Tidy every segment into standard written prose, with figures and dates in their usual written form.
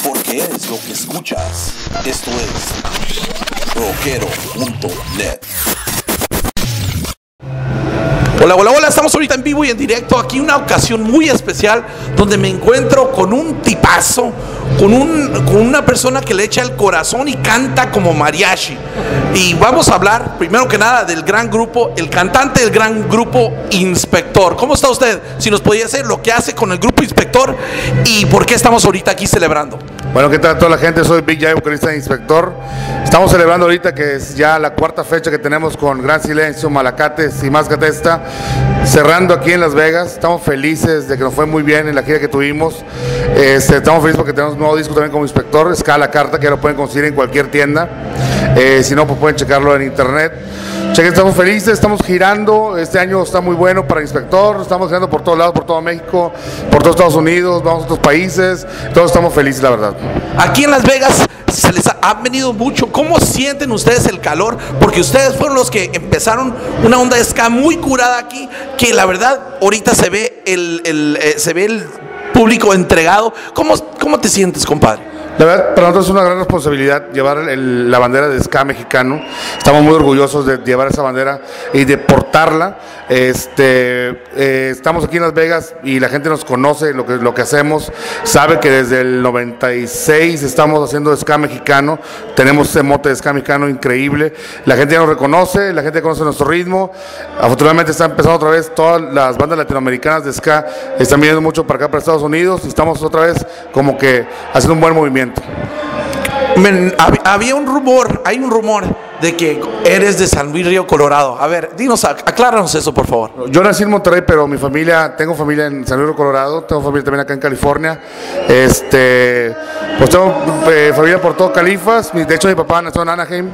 porque es lo que escuchas. Esto es rockero.net. Hola, hola, hola, estamos ahorita en vivo y en directo. Aquí una ocasión muy especial donde me encuentro con un tipazo, con una persona que le echa el corazón y canta como mariachi. Y vamos a hablar, primero que nada, del gran grupo, el cantante del gran grupo Inspector. ¿Cómo está usted? Si nos podía decir lo que hace con el grupo Inspector y por qué estamos ahorita aquí celebrando. Bueno, ¿qué tal a toda la gente? Soy Big Jay, vocalista de Inspector. Estamos celebrando ahorita que es ya la cuarta fecha que tenemos con Gran Silencio, Malacates y Más Catesta, cerrando aquí en Las Vegas. Estamos felices de que nos fue muy bien en la gira que tuvimos. Estamos felices porque tenemos un nuevo disco también como Inspector, Ska a la Carta, que ya lo pueden conseguir en cualquier tienda. Si no, pues pueden checarlo en internet. Chequen, estamos felices, estamos girando. Este año está muy bueno para Inspector. Estamos girando por todos lados, por todo México, por todos Estados Unidos, vamos a otros países. Todos estamos felices, la verdad. Aquí en Las Vegas se les ha venido mucho. ¿Cómo sienten ustedes el calor? Porque ustedes fueron los que empezaron una onda de ska muy curada aquí, que la verdad ahorita se ve el público entregado. ¿Cómo te sientes, compadre? La verdad, para nosotros es una gran responsabilidad llevar la bandera de ska mexicano. Estamos muy orgullosos de llevar esa bandera y de portarla. Estamos aquí en Las Vegas y la gente nos conoce lo que hacemos. Sabe que desde el 96 estamos haciendo ska mexicano. Tenemos ese mote de ska mexicano increíble. La gente ya nos reconoce, la gente conoce nuestro ritmo. Afortunadamente está empezando otra vez, todas las bandas latinoamericanas de ska están viniendo mucho para acá, para Estados Unidos, y estamos otra vez como que haciendo un buen movimiento. Hay un rumor de que eres de San Luis Río Colorado. A ver, acláranos eso, por favor. Yo nací en Monterrey, pero tengo familia en San Luis Río Colorado, tengo familia también acá en California. Pues tengo familia por todo Califas. De hecho, mi papá nació en Anaheim.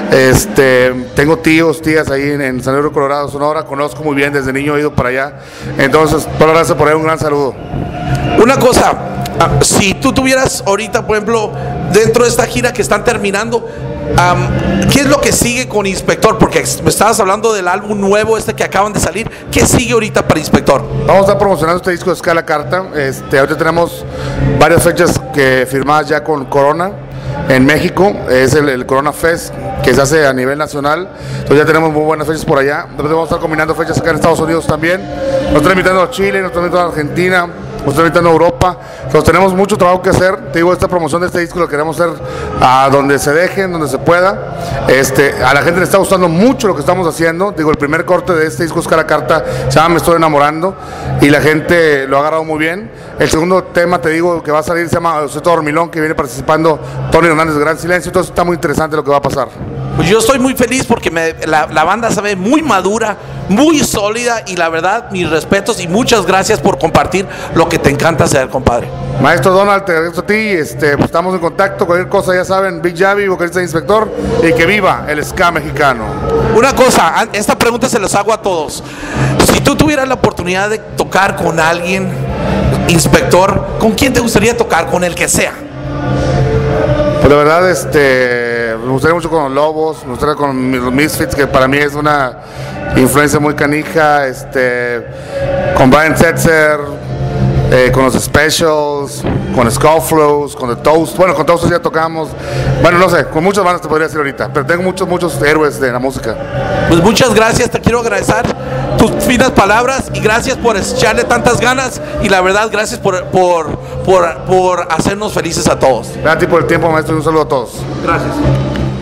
Tengo tías ahí en San Luis Río Colorado, Sonora. Conozco muy bien, desde niño he ido para allá. Entonces, toda la raza por ahí, un gran saludo. Una cosa, si tú tuvieras ahorita, por ejemplo, dentro de esta gira que están terminando, ¿qué es lo que sigue con Inspector? Porque me estabas hablando del álbum nuevo que acaban de salir. ¿Qué sigue ahorita para Inspector? Vamos a estar promocionando este disco de Ska a la Carta. Ahorita tenemos varias fechas firmadas ya con Corona en México. Es el Corona Fest, que se hace a nivel nacional. Entonces ya tenemos muy buenas fechas por allá. Después vamos a estar combinando fechas acá en Estados Unidos también. Nos están invitando a Chile, nos están invitando a Argentina, nos están invitando a Europa. Entonces tenemos mucho trabajo que hacer. Te digo, esta promoción de este disco lo queremos hacer a donde se dejen, donde se pueda. A la gente le está gustando mucho lo que estamos haciendo. Digo, el primer corte de este disco Ska a la Carta se llama Me Estoy Enamorando, y la gente lo ha agarrado muy bien. El segundo tema, te digo, que va a salir se llama Soy Todo Dormilón, que viene participando Tony Hernández de Gran Silencio. Entonces está muy interesante lo que va a pasar. Pues yo estoy muy feliz porque la banda se ve muy madura, muy sólida, y la verdad, mis respetos y muchas gracias por compartir lo que te encanta hacer, compadre. Maestro Donald, te agradezco a ti. Pues estamos en contacto. Cualquier cosa, ya saben, Big Javi, vocalista de Inspector, y que viva el ska mexicano. Una cosa, esta pregunta se los hago a todos. Si tú tuvieras la oportunidad de tocar con alguien, Inspector, ¿con quién te gustaría tocar? Con el que sea. Pues la verdad, me gustaría mucho con los Lobos, me gustaría con los Misfits, que para mí es una influencia muy canija, con Brian Setzer, con los Specials, con Skullflows, con The Toast. Bueno, con Toast ya tocamos. Bueno, no sé, con muchas bandas te podría decir ahorita, pero tengo muchos héroes de la música. Pues muchas gracias, te quiero agradecer tus finas palabras y gracias por echarle tantas ganas, y la verdad, gracias por hacernos felices a todos. Gracias por el tiempo, maestro, y un saludo a todos. Gracias.